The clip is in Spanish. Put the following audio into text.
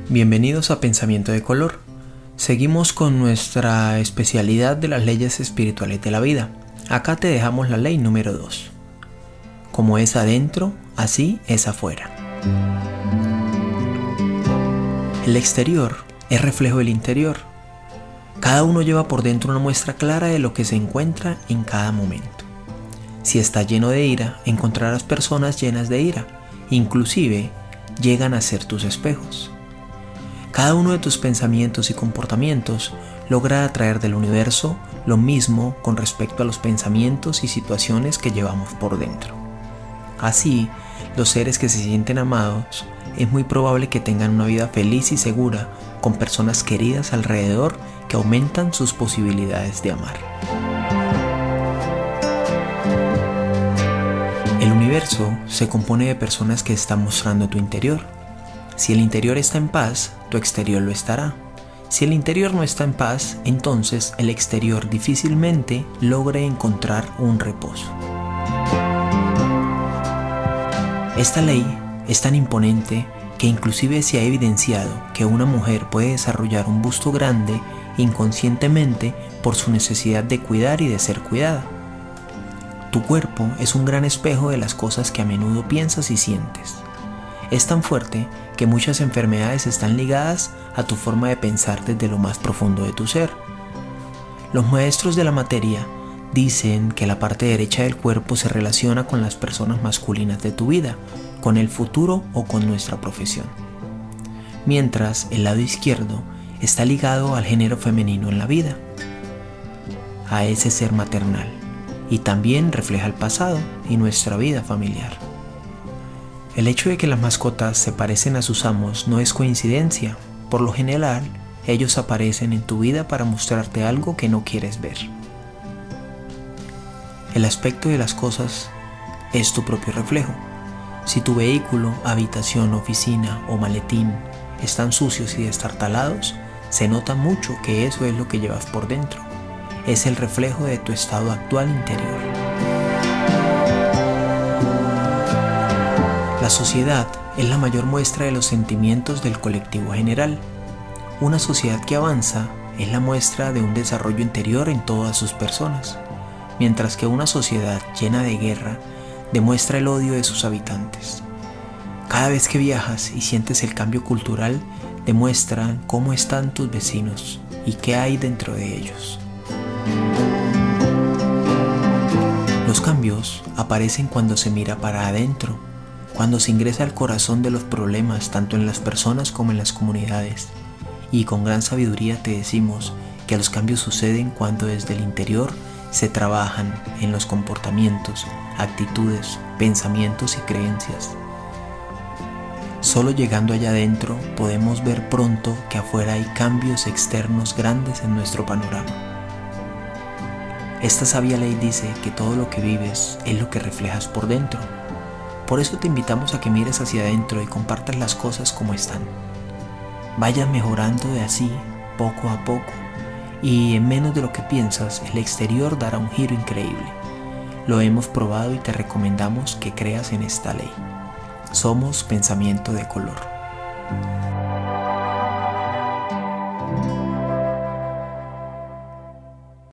Bienvenidos a Pensamiento de Color. Seguimos con nuestra especialidad de las leyes espirituales de la vida. Acá te dejamos la ley número 2. Como es adentro, así es afuera. El exterior es reflejo del interior. Cada uno lleva por dentro una muestra clara de lo que se encuentra en cada momento. Si está lleno de ira, encontrarás personas llenas de ira. Inclusive, llegan a ser tus espejos. Cada uno de tus pensamientos y comportamientos logra atraer del universo lo mismo con respecto a los pensamientos y situaciones que llevamos por dentro. Así, los seres que se sienten amados es muy probable que tengan una vida feliz y segura con personas queridas alrededor que aumentan sus posibilidades de amar. El universo se compone de personas que están mostrando tu interior. Si el interior está en paz, tu exterior lo estará. Si el interior no está en paz, entonces el exterior difícilmente logre encontrar un reposo. Esta ley es tan imponente que inclusive se ha evidenciado que una mujer puede desarrollar un busto grande inconscientemente por su necesidad de cuidar y de ser cuidada. Tu cuerpo es un gran espejo de las cosas que a menudo piensas y sientes. Es tan fuerte que muchas enfermedades están ligadas a tu forma de pensar desde lo más profundo de tu ser. Los maestros de la materia dicen que la parte derecha del cuerpo se relaciona con las personas masculinas de tu vida, con el futuro o con nuestra profesión. Mientras el lado izquierdo está ligado al género femenino en la vida, a ese ser maternal, y también refleja el pasado y nuestra vida familiar. El hecho de que las mascotas se parecen a sus amos no es coincidencia. Por lo general, ellos aparecen en tu vida para mostrarte algo que no quieres ver. El aspecto de las cosas es tu propio reflejo. Si tu vehículo, habitación, oficina o maletín están sucios y destartalados, se nota mucho que eso es lo que llevas por dentro. Es el reflejo de tu estado actual interior. La sociedad es la mayor muestra de los sentimientos del colectivo general. Una sociedad que avanza es la muestra de un desarrollo interior en todas sus personas, mientras que una sociedad llena de guerra demuestra el odio de sus habitantes. Cada vez que viajas y sientes el cambio cultural, demuestran cómo están tus vecinos y qué hay dentro de ellos. Los cambios aparecen cuando se mira para adentro, cuando se ingresa al corazón de los problemas tanto en las personas como en las comunidades. Y con gran sabiduría te decimos que los cambios suceden cuando desde el interior se trabajan en los comportamientos, actitudes, pensamientos y creencias. Solo llegando allá adentro podemos ver pronto que afuera hay cambios externos grandes en nuestro panorama. Esta sabia ley dice que todo lo que vives es lo que reflejas por dentro. Por eso te invitamos a que mires hacia adentro y compartas las cosas como están. Vayas mejorando de así, poco a poco, y en menos de lo que piensas, el exterior dará un giro increíble. Lo hemos probado y te recomendamos que creas en esta ley. Somos Pensamiento de Color.